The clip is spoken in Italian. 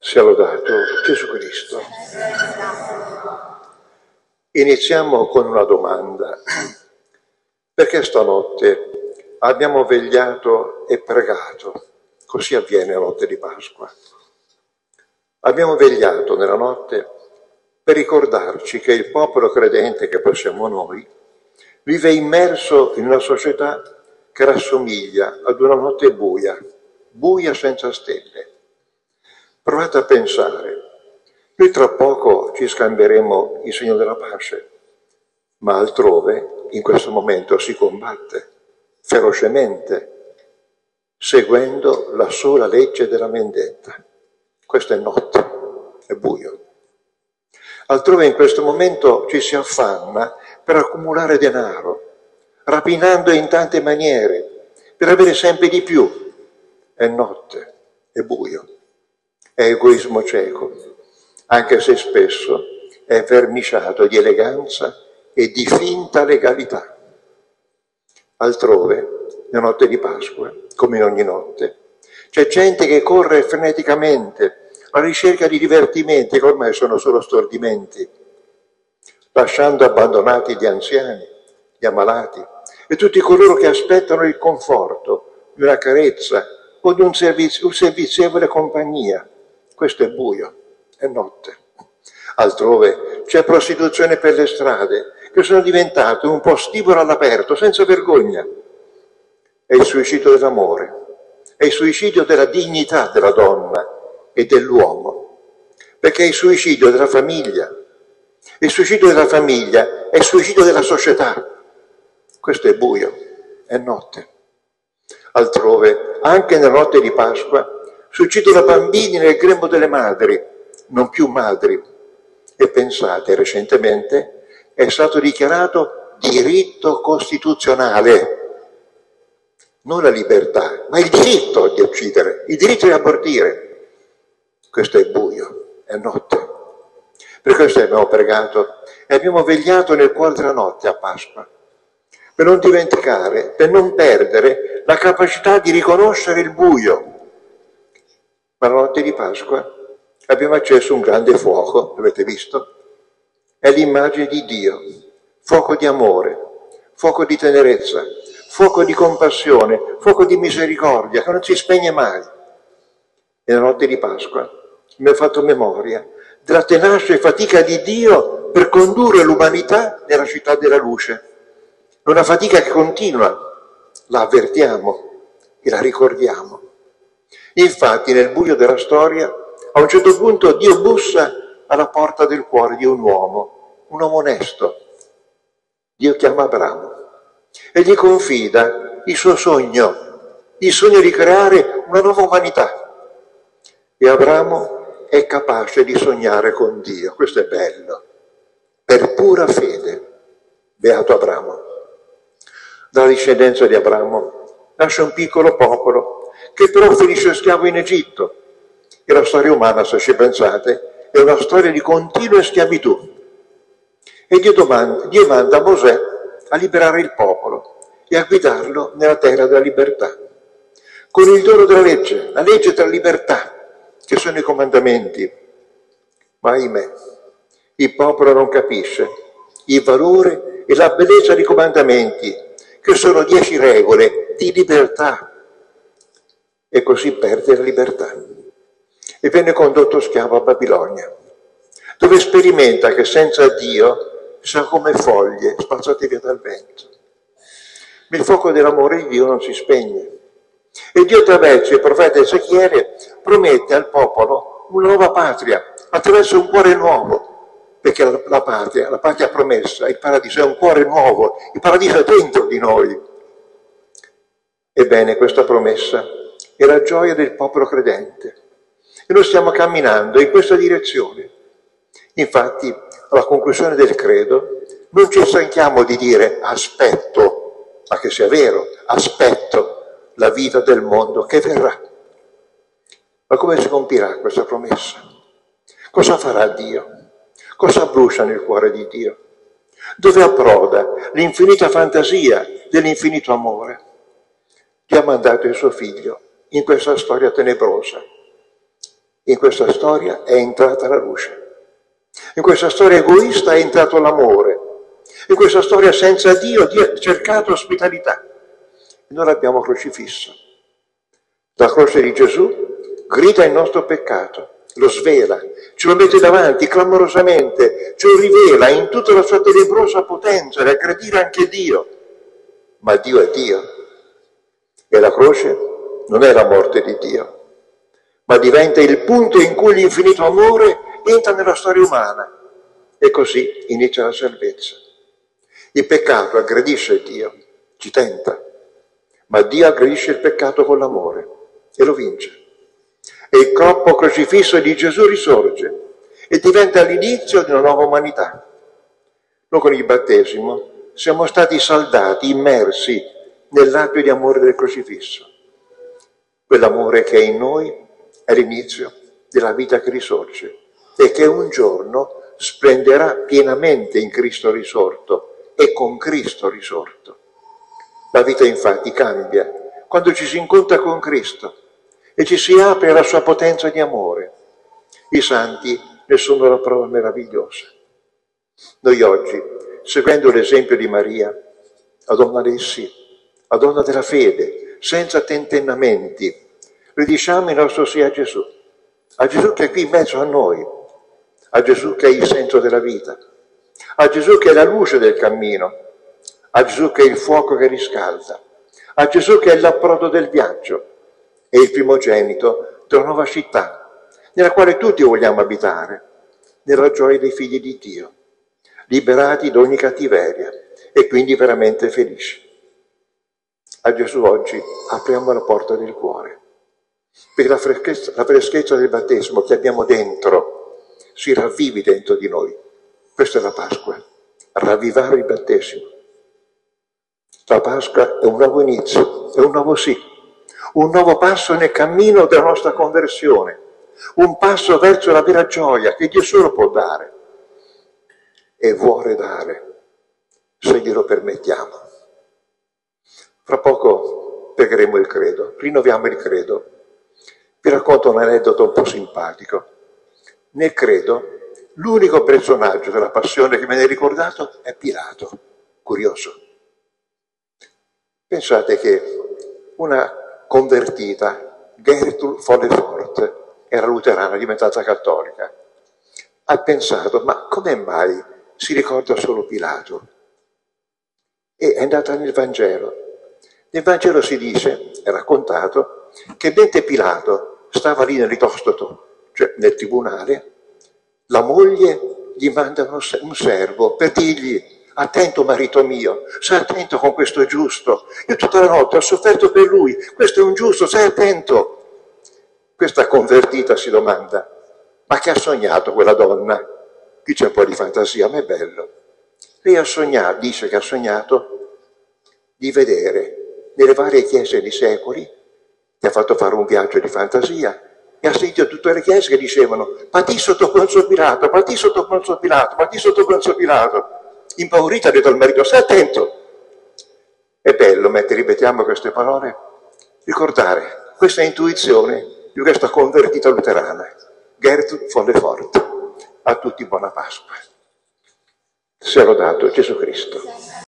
Sia lodato Gesù Cristo. Iniziamo con una domanda. Perché stanotte abbiamo vegliato e pregato? Così avviene la notte di Pasqua. Abbiamo vegliato nella notte per ricordarci che il popolo credente, che poi siamo noi, vive immerso in una società che rassomiglia ad una notte buia, buia senza stelle. Provate a pensare, noi tra poco ci scambieremo il segno della pace, ma altrove in questo momento si combatte ferocemente, seguendo la sola legge della vendetta. Questa è notte, è buio. Altrove in questo momento ci si affanna per accumulare denaro, rapinando in tante maniere, per avere sempre di più. È notte, è buio. È egoismo cieco, anche se spesso è verniciato di eleganza e di finta legalità. Altrove, la notte di Pasqua, come in ogni notte, c'è gente che corre freneticamente alla ricerca di divertimenti che ormai sono solo stordimenti, lasciando abbandonati gli anziani, gli ammalati e tutti coloro che aspettano il conforto di una carezza o di un servizievole compagnia. Questo è buio, è notte. Altrove c'è prostituzione per le strade, che sono diventate un postibolo all'aperto, senza vergogna. È il suicidio dell'amore, è il suicidio della dignità della donna e dell'uomo, perché è il suicidio della famiglia. Il suicidio della famiglia è il suicidio della società. Questo è buio, è notte. Altrove, anche nella notte di Pasqua, si uccidono bambini nel grembo delle madri, non più madri. E pensate, recentemente è stato dichiarato diritto costituzionale, non la libertà, ma il diritto di uccidere, il diritto di abortire. Questo è buio, è notte. Per questo abbiamo pregato e abbiamo vegliato nel cuore della notte a Pasqua, per non dimenticare, per non perdere la capacità di riconoscere il buio. Ma la notte di Pasqua abbiamo acceso un grande fuoco, l'avete visto? È l'immagine di Dio, fuoco di amore, fuoco di tenerezza, fuoco di compassione, fuoco di misericordia, che non si spegne mai. E la notte di Pasqua mi ha fatto memoria della tenace fatica di Dio per condurre l'umanità nella città della luce. Una fatica che continua, la avvertiamo e la ricordiamo. Infatti nel buio della storia, a un certo punto Dio bussa alla porta del cuore di un uomo onesto. Dio chiama Abramo e gli confida il suo sogno, il sogno di creare una nuova umanità. E Abramo è capace di sognare con Dio, questo è bello, per pura fede. Beato Abramo. Dalla discendenza di Abramo nasce un piccolo popolo che però finisce schiavo in Egitto. E la storia umana, se ci pensate, è una storia di continua schiavitù. E Dio manda Mosè a liberare il popolo e a guidarlo nella terra della libertà. Con il dono della legge, la legge della libertà, che sono i comandamenti. Ma ahimè, il popolo non capisce il valore e la bellezza dei comandamenti, che sono 10 regole di libertà. E così perde la libertà. E viene condotto schiavo a Babilonia, dove sperimenta che senza Dio siamo come foglie spazzate via dal vento. Ma il fuoco dell'amore di Dio non si spegne. E Dio attraverso il profeta Ezechiele promette al popolo una nuova patria, attraverso un cuore nuovo. Perché la patria promessa, il paradiso è un cuore nuovo, il paradiso è dentro di noi. Ebbene, questa promessa è la gioia del popolo credente. E noi stiamo camminando in questa direzione. Infatti, alla conclusione del credo, non ci stanchiamo di dire aspetto, ma che sia vero, aspetto la vita del mondo che verrà. Ma come si compirà questa promessa? Cosa farà Dio? Cosa brucia nel cuore di Dio? Dove approda l'infinita fantasia dell'infinito amore? Dio ha mandato il suo figlio in questa storia tenebrosa. In questa storia è entrata la luce. In questa storia egoista è entrato l'amore. In questa storia senza Dio, Dio ha cercato ospitalità. E noi l'abbiamo crocifisso. La croce di Gesù grida il nostro peccato, lo svela, ce lo mette davanti clamorosamente, ce lo rivela in tutta la sua tenebrosa potenza di aggredire anche Dio. Ma Dio è Dio. E la croce non è la morte di Dio, ma diventa il punto in cui l'infinito amore entra nella storia umana. E così inizia la salvezza. Il peccato aggredisce Dio, ci tenta, ma Dio aggredisce il peccato con l'amore e lo vince. E il corpo crocifisso di Gesù risorge e diventa l'inizio di una nuova umanità. Noi con il battesimo siamo stati saldati, immersi nell'atto di amore del crocifisso. Quell'amore che è in noi è l'inizio della vita che risorge e che un giorno splenderà pienamente in Cristo risorto e con Cristo risorto. La vita infatti cambia quando ci si incontra con Cristo e ci si apre alla sua potenza di amore. I santi ne sono la prova meravigliosa. Noi oggi, seguendo l'esempio di Maria, la donna del sì, la donna della fede, senza tentennamenti, ridiciamo il nostro sì a Gesù che è qui in mezzo a noi, a Gesù che è il senso della vita, a Gesù che è la luce del cammino, a Gesù che è il fuoco che riscalda, a Gesù che è l'approdo del viaggio e il primogenito della nuova città, nella quale tutti vogliamo abitare, nella gioia dei figli di Dio, liberati da ogni cattiveria e quindi veramente felici. A Gesù oggi apriamo la porta del cuore, perché la freschezza del battesimo che abbiamo dentro si ravvivi dentro di noi. Questa è la Pasqua, ravvivare il battesimo. La Pasqua è un nuovo inizio, è un nuovo sì, un nuovo passo nel cammino della nostra conversione, un passo verso la vera gioia che Dio solo può dare e vuole dare, se glielo permettiamo. Fra poco pregheremo il credo, rinnoviamo il credo. Vi racconto un aneddoto un po' simpatico. Nel credo, l'unico personaggio della passione che viene ricordato è Pilato, curioso. Pensate che una convertita, Gertrude Follefort, era luterana, diventata cattolica, ha pensato, ma come mai si ricorda solo Pilato? E è andata nel Vangelo. Nel Vangelo si dice, è raccontato, che mentre Pilato stava lì nell'itostoto, cioè nel tribunale, la moglie gli manda un servo per dirgli: attento marito mio, stai attento con questo giusto, io tutta la notte ho sofferto per lui, questo è un giusto, stai attento. Questa convertita si domanda: ma che ha sognato quella donna? Qui c'è un po' di fantasia, ma è bello. Lei ha sognato, dice che ha sognato di vedere nelle varie chiese di secoli, che ha fatto fare un viaggio di fantasia, e ha sentito tutte le chiese che dicevano: patì sotto Ponzio Pilato, patì sotto Ponzio Pilato, patì sotto Ponzio Pilato. Impaurita ha detto al marito: stai attento. È bello, mentre ripetiamo queste parole, ricordare questa intuizione di questa convertita luterana, Gertrude Follefort. A tutti buona Pasqua. Sia lodato Gesù Cristo.